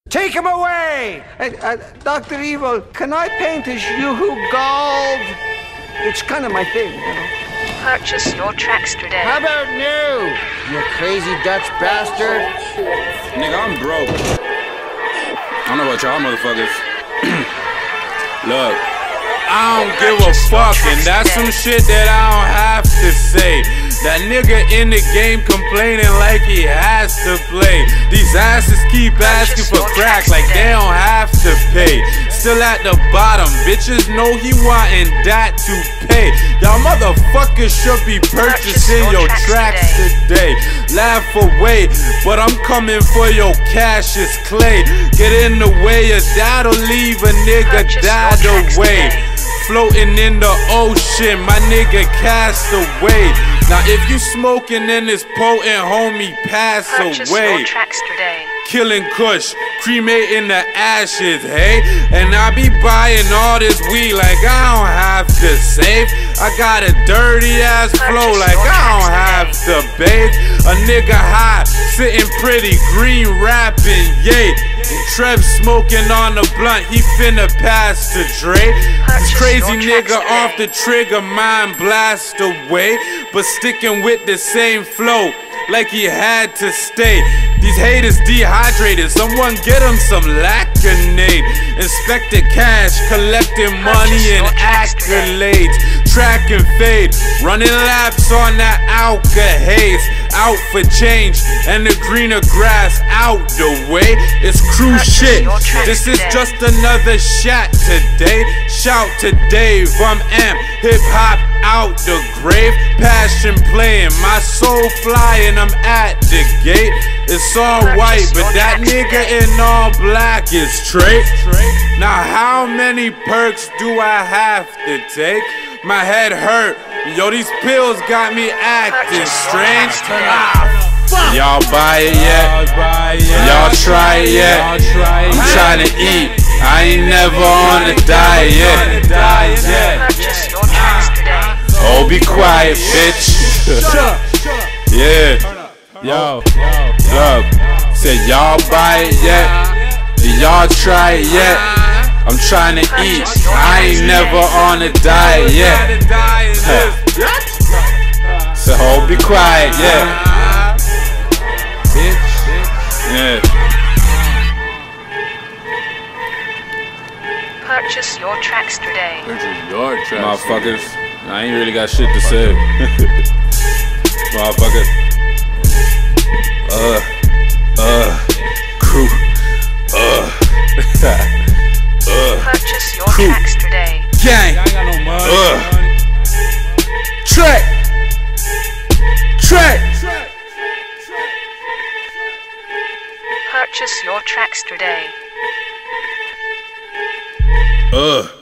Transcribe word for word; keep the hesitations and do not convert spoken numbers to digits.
Take him away! Uh, uh, Doctor Evil, can I paint as you who gold? It's kind of my thing, you know. Purchase your tracks today. How about new, you crazy Dutch bastard? Nigga, I'm broke. I don't know about y'all motherfuckers. Look, I don't give a fuck, and that's some shit that I don't have to say. That nigga in the game complaining like he has to play. These asses keep asking for crack like they don't have to pay. Still at the bottom, bitches know he wantin' that to pay. Y'all motherfuckers should be purchasing your tracks today. Laugh away, but I'm coming for your cash as clay. Get in the way of that'll leave a nigga died away. Floating in the ocean, my nigga cast away. Now if you smoking in this potent, homie, pass Purchase away. your tracks today. Killing kush, cremating the ashes, hey? And I be buying all this weed like I don't have to save. I got a dirty ass flow like I don't have to bathe. A nigga high, sitting pretty green rapping, yay. Trev smoking on the blunt, he finna pass to Dre. This crazy nigga off the trigger, mind blast away. But sticking with the same flow like he had to stay. These haters dehydrated, someone get him some Lacanate. Inspector cash, collecting money and accolades. Track and fade, running laps on that Alka haze. Out for change, and the greener grass out the way. It's crew shit, this is just another shot today. Shout to Dave, I'm amp, hip hop out the grave. Passion playing, my soul flying, I'm at the gate. It's all white, but that nigga in all black is Trey. Now how many perks do I have to take? My head hurt, yo, these pills got me acting strange. Ah, y'all buy it yet? Y'all try it yet? I'm trying to eat, I ain't never on a diet yet. Oh, be quiet, bitch. Yeah. Yo, look, said y'all buy it yet? Y'all try it yet? I'm trying to eat, I ain't never on a diet yet. So hold be quiet, yeah. Yeah. Purchase your tracks today. Purchase your tracks, motherfuckers. I ain't really got shit to say. Motherfuckers. Uh, uh, crew. Uh. Uh, Purchase your crew. Tracks today. Gang. I ain't got no money. Uh. Track. Track. Purchase your tracks today. Uh.